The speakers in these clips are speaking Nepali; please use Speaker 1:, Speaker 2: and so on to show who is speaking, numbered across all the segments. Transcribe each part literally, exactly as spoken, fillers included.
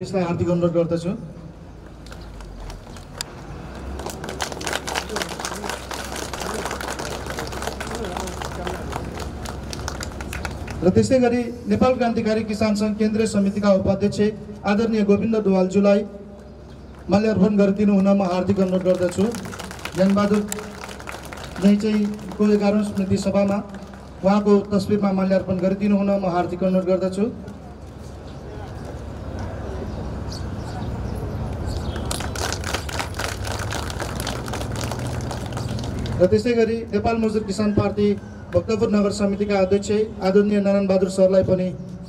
Speaker 1: यसलाई हार्दिक अनुरोध गर्दछु। र त्यसै गरी नेपाल क्रान्तिकारी किसान सङ्घ केन्द्रीय समितिका उपाध्यक्ष आदरणीय गोविन्द दुवालज्यूलाई माल्यार्पण गरिदिनु हुन म हार्दिक अनुरोध गर्दछु। ज्ञानबहादुर नै चाहिँ को एघारौँ स्मृति सभामा उहाँको तस्बिरमा माल्यार्पण गरिदिनु हुन म हार्दिक अनुरोध गर्दछु। र त्यसै गरी नेपाल मजदुर किसान पार्टी भक्तपुर नगर समितिका अध्यक्ष आदरणीय नारायण बहादुर सरलाई पनि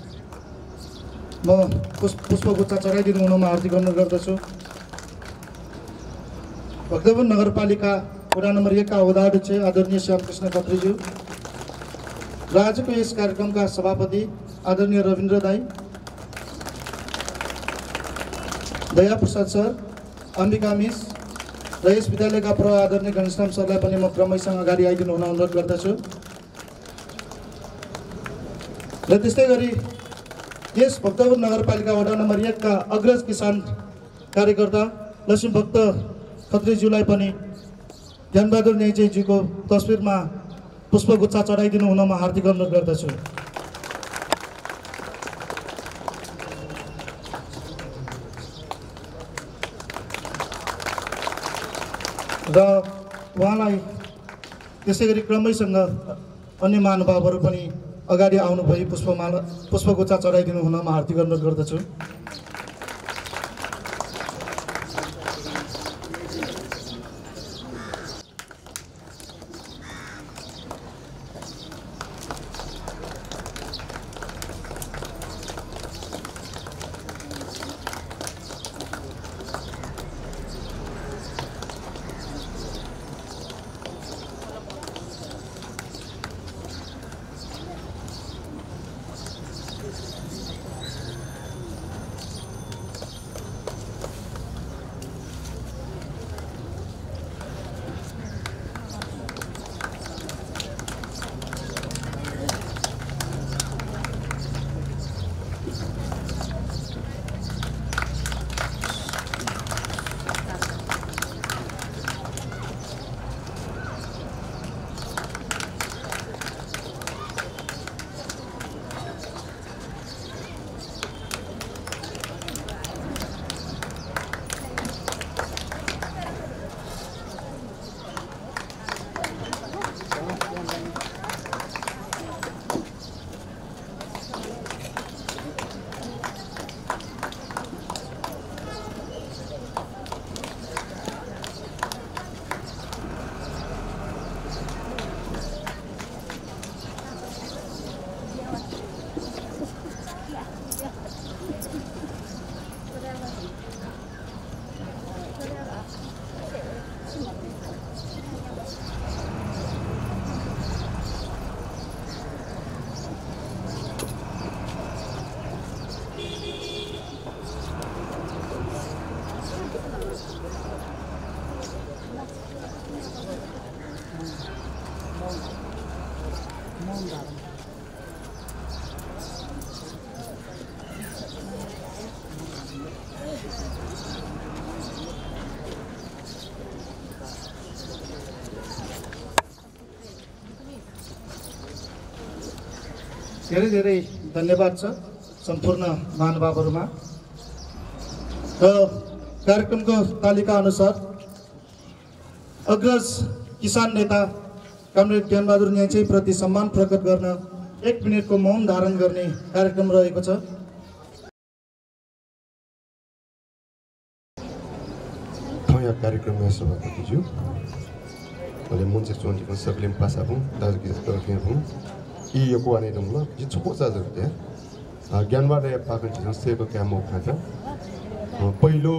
Speaker 1: म पुष्पगुच्छ चढाइदिनु हुन म हार्दिक अनुरोध गर्दछु। भक्तपुर नगरपालिका वडा नम्बर एक का उपाध्यक्ष आदरणीय श्यामकृष्ण खत्रीज्यू र आजको यस कार्यक्रमका सभापति आदरणीय रविन्द्र दाई, दया प्रसाद सर, अम्बिका मिस र यस विद्यालयका प्रभाव आदरणीय घनश्याम सरलाई पनि म क्रमैसँग अगाडि आइदिनु हुन अनुरोध गर्दछु। र त्यस्तै गरी यस भक्तपुर नगरपालिका वडा नम्बर एक का अग्रज किसान कार्यकर्ता लक्ष्मी भक्त खत्रीज्यूलाई पनि ज्ञानबहादुर नेजीको तस्बिरमा पुष्पगुच्छ चढाइदिनु हुन म हार्दिक अनुरोध गर्दछु। र उहाँलाई त्यसै गरी क्रमैसँग अन्य महानुभावहरू पनि अगाडि आउनुभई पुष्पमाला पुष्पगुच्छ चढाइदिनु हुन म हार्दिक अनुरोध गर्दछु। धेरै धेरै धन्यवाद छ सम्पूर्ण महानुभावहरूमा। र कार्यक्रमको तालिका अनुसार अग्रज किसान नेता कमरेड ज्ञानबहादुर न्यायची प्रति सम्मान प्रकट गर्न एक मिनटको मौन धारण गर्ने कार्यक्रम रहेको छ।
Speaker 2: यहाँ कार्यक्रममा सभापतिज्यू मैले मुन्से चोन्टीको सबले पासा भौँ दाजुकी जस्तो भौँ यी यो कुवाने डुङ्गो जी छोको चार्जर त्यहाँ ज्ञानबाट पाएको सेको क्या म खान्छ पहिलो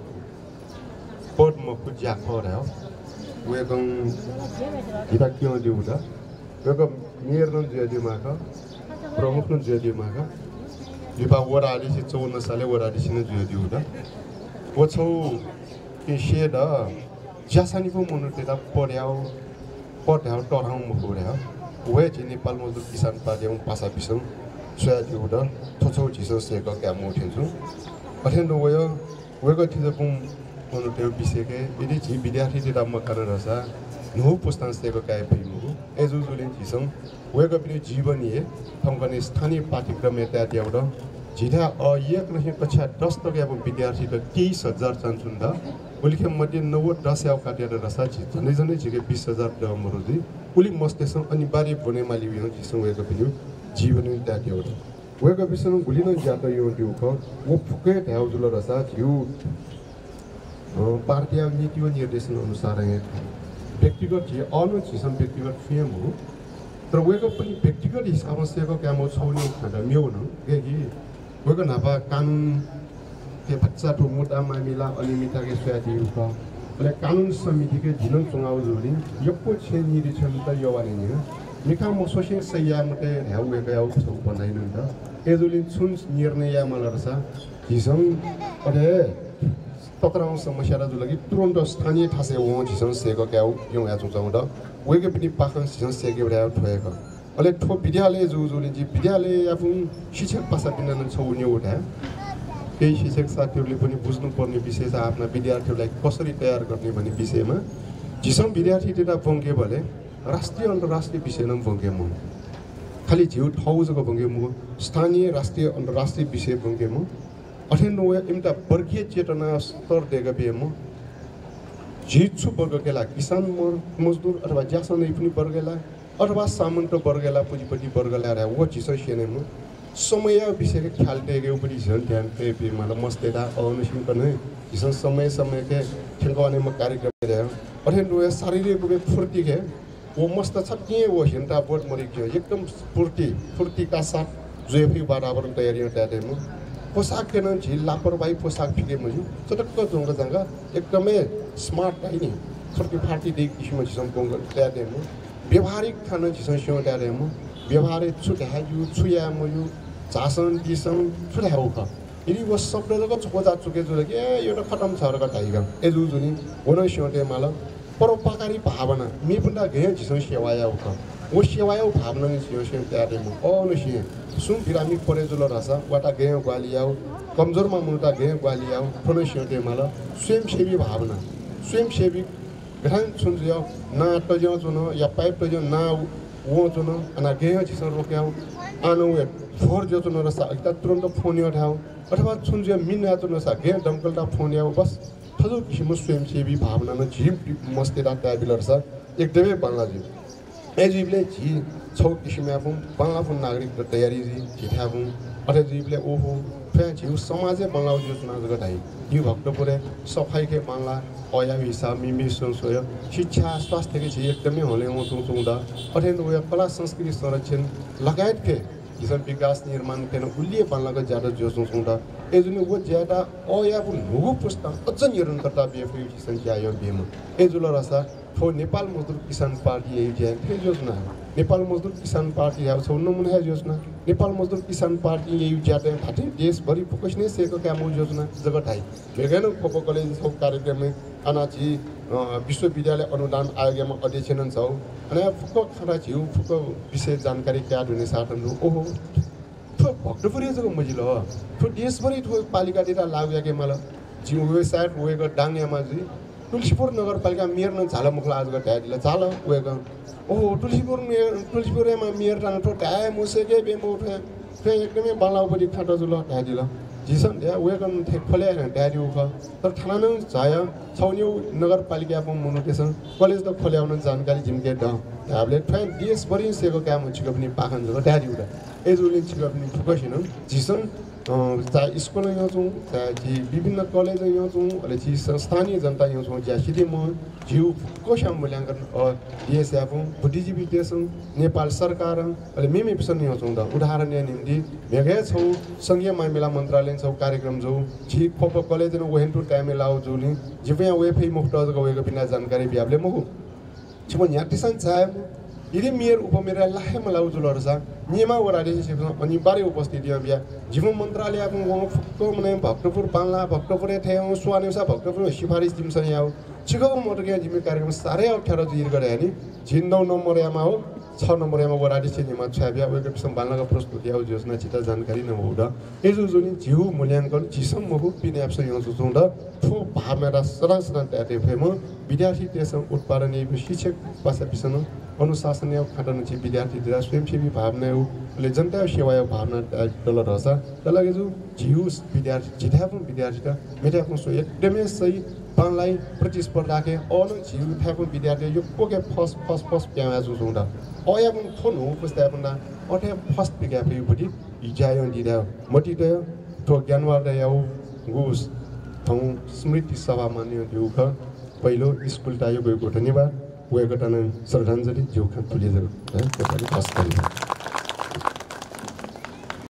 Speaker 2: पट म कुजिया खरायो वेगम हिता क्यों दिउँदा वेगम मेयरन जुदिमा का प्रमुख न जुदिमा का लिपा वडाली से चौन्न साले वडाली से न जुदिउदा वो छौ के शेड जासानी को मनु तेदा पड्याउ पड्याउ टराउ म पड्याउ वे चाहिँ नेपाल मजदुर किसान पार्टी पासा बिसौँ सोया दिउँदा थोचौ झिसो सेको क्या म उठिन्छु अटेंड हुए वेगो चीज़ पुम मनोटेव विषय के यदि जी विद्यार्थी दिदा मकान रसा नो पुस्तान से को काय फिल्म एजुजुलिन चीज़ों वेगो अपने जीवन ये हम कने स्थानीय पाठ्यक्रम में तैयार किया हुआ जिधा और ये कहीं कक्षा दस तक या विद्यार्थी का तीस हजार चांस हुंदा उनके मध्य नौ दस या काटिया रसा जने जने जिके बीस हजार डमरुदी उली मस्तेसन अनिवार्य बने माली वियो जिसं वेगो पिनु जीवन में तैयार किया हुआ वेगो पिसन गुलिनो जाता यो दिउको वो फुके थाउ जुल रसा जिउ पार्टिया नीति व निर्देशन अनुसार है व्यक्तिगत जी अनु जिसं व्यक्तिगत फिल्म हो तर वेगो पनि व्यक्तिगत हिसाब से को क्या मो छोने खादा म्यो न के कि वेगो नापा कानुन के बच्चा तो मुद्दा मामिला अनियमितता के स्वादी उका ले कानुन समिति के जिलन चुनाव जोली यक्को छे निरीक्षण त यवाने नि मिखा मो सोशे सया मते हाउ वेगो आउ छ बनाइन त एजुलिन छुन निर्णय मलरसा जिसं अरे तत्राउ समस्या र जुलगी तुरन्त स्थानीय ठासे वो जिसं सेको क्या यो या चुचाउ द वेगो पनि पाखन जिसं सेके बडा ठोएको अले ठो विद्यालय जो जुलिन जी विद्यालय आफू शिक्षक पासा बिना छौनी उठा केही शिक्षक साथीहरूले पनि बुझ्नुपर्ने विषय छ आफ्ना विद्यार्थीहरूलाई कसरी तयार गर्ने भन्ने विषयमा जिसम विद्यार्थी त्यता बङ्गे भले राष्ट्रिय अन्तर्राष्ट्रिय विषयमा बङ्गे म खालि झिउ ठाउँ जग्गा बङ्गे म स्थानीय राष्ट्रिय अन्तर्राष्ट्रिय विषय बङ्गे म अठेन एउटा वर्गीय चेतना स्तर दिएका बिहे म जित्छु वर्गकेला किसान मजदुर अथवा ज्यासन नै पनि वर्गेला अथवा सामन्त वर्गेला पुँजीपट्टि वर्गला र वो चिसो सेने म समय विषय के ख्याल टेके ऊपर झन ध्यान पे पे मतलब मस्त था और नशीन करने जिस समय समय के ठेकाने में कार्यक्रम रहे और हिंदू शारीरिक रूप में फुर्ती के वो मस्त छटके वो हिंदा बोर्ड मरी क्यों एकदम फुर्ती फुर्ती का साथ जो भी वातावरण तैयारियां तैयार है पोशाक के नाम झील लापरवाही पोशाक फिके मुझे चटक को जोंगा जंगा एकदम स्मार्ट है नहीं फुर्ती फाटी देख किसी जिसम कोंग तैयार है व्यवहारिक खाना जिसम शो तैयार है व्यवहारिक छुट है यू छुया मुझे चासन दिसम छुट्या हो का यदि वो सब लोग को जा चुके जो लगे ये तो खत्म सारा का टाइगर ए जो जो नहीं वो नहीं शोटे माला परोपकारी भावना मी पुंडा गए जिसमें सेवाया होगा वो सेवाया भावना नहीं सियो सियो तैयार है ओ नहीं सुन पिरामिड परे जो रासा वाटा गए ग्वालिया कमजोर में मुंडा गए ग्वालिया थोड़े शोटे माला स्वयं सेवी भावना स्वयं सेवी ग्रहण सुन जो ना तो जो जो या पाइप तो जो ना वो जो ना अना गए जिसमें रोके आओ आनो वे फोर जो तो नरसा इतना तुरंत फोन ही उठाओ अथवा सुन जो मिन या तो नरसा गए दमकल टा फोन या बस थजो किसी मुस्लिम से भी भावना न जीव मस्ते रात त्या बिलर सा एक देवे बांग्ला जी ए जीवले जी छौ किसी में आप बांग्ला फोन नागरिक तैयारी जी जिठा हूँ अरे जीवले ओहो फिर जीव समाजे बांग्ला जो चुना जगह ढाई जीव भक्तपुरे सफाई के बांग्ला अया हिसाब मिमी संशय शिक्षा स्वास्थ्य के जी एकदमै होले हो तुम तुमदा अरे नो कला संस्कृति संरक्षण लगायत के जिसम विकास निर्माण के उल्लिए बांग्ला का ज्यादा जो सुनता ए जुन वो ज्यादा ओ या वो लोगो पुस्तक अझ निरन्तरता बेफे संख्या यो बेम ए जुल रसा थो नेपाल मजदुर किसान पार्टी यही ज्या के योजना नेपाल मजदुर किसान पार्टी है छौ नमुना है योजना नेपाल मजदुर किसान पार्टी यही ज्यादा थाटे देशभरि फोकस नै सेको क्या मो योजना जगत है भेगन खोपो कलेज सब कार्यक्रम में अनाची विश्वविद्यालय अनुदान आयोगमा अध्यक्ष नन् छौ अनि फुक खरा छिउ फुक विशेष जानकारी क्या हुने साधन ओहो थो भक्तपुर जगह मजिलो थो देशभरि थो पालिका दिटा लाग्या के मला जिउ वेबसाइट वेको डाङयामा जी तुलसीपुर नगरपालिका मेयर न झाला मुखला आज गटा दिला झाला वेको ओहो तुलसीपुर मेयर तुलसीपुरमा मेयर जान थो टाय मुसेके बेमो उठे फे एकदमै बालाउपरि खाटा जुल टाय दिला जिसन या वेकन थे खोले डायरी उख तर थाना न जाय छौन्यौ नगरपालिका पम मुनुटेसन कलेज त खोल्याउन जानकारी जिमके द हामीले ट्रेन देश भरि सेको काम छिक पनि पाखन जग डायरी उडा एजुले छिक पनि फुकसिन जिसन चाहे स्कुल यहाँ छौँ चाहे विभिन्न कलेज यहाँ छौँ अहिले ची स्थानीय जनता यहाँ छौँ ज्या सिधै म जिउ कोशा मूल्याङ्कन देश आफू बुद्धिजीवी देश नेपाल सरकार अहिले मेमे पिसन यहाँ छौँ त उदाहरण या निम्ति भेगे छौँ सङ्घीय मामिला मन्त्रालय छौँ कार्यक्रम छौँ छि खोप कलेज न वेहेन्टु टाइमे लाउ जुनि जिपे वेफै मुक्त गएको बिना जानकारी बिहाबले मगु छिम यहाँ टिसन चाहे यदि मेयर उपमेयर लाहे मलाई उजुलहरु छ नियमा वराले सेक्सन अनिवार्य उपस्थिति बिया जीवन मन्त्रालय आफू वहाँ फुक्को मने भक्तपुर पाल्ला भक्तपुर थेउ स्वानेसा भक्तपुर सिफारिस दिमसन याउ छिको मोटके जिम्मे कार्यक्रम सारे अठार जिर गरे नि जिन्दौ नम्बर यामा हो छ नम्बरमा वराडी श्रेणीमा छ्याब्या वेक सम्भालनका प्रस्तुति आउ योजना चिता जानकारी नहुँद एजो जुनि जिउ मूल्याङ्कन जिसम महु पिने एप्स यहाँ जुझुँद ठो भावना र सरान सरान त्याटे फेम विद्यार्थी त्यसम उत्पादन शिक्षक पासा पिसन अनुशासनीय खण्डन चाहिँ विद्यार्थी दिएर स्वयंसेवी भावना ले जनता सेवा भावना डल रहछ त्यसलाई जो जिउ विद्यार्थी जिताफुन विद्यार्थी त मेटाफुन सो एकदमै सही पानलाई प्रतिस्पर्धा के अन जिउ थाफुन विद्यार्थी यो कोके फर्स्ट फर्स्ट फर्स्ट प्यामा जुझुँद अयाबुन फोन हो पुस्ता पनि अठे फर्स्ट पिगापे बडी इजायो दिदा मटी त ठो ज्ञानवार याउ गुस थौ स्मृति सभा मान्य दिउख पहिलो स्कुल टायो गएको धन्यवाद वेगटन श्रद्धाञ्जली जिउख तुलिज है त्यसरी पास गरियो